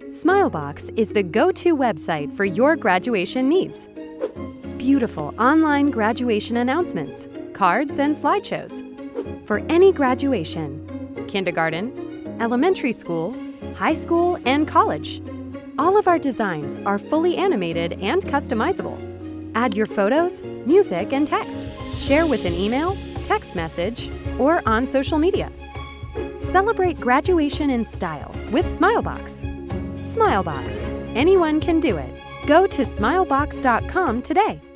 Smilebox is the go-to website for your graduation needs. Beautiful online graduation announcements, cards, and slideshows. For any graduation, kindergarten, elementary school, high school, and college. All of our designs are fully animated and customizable. Add your photos, music, and text. Share with an email, text message, or on social media. Celebrate graduation in style with Smilebox. Smilebox. Anyone can do it. Go to smilebox.com today.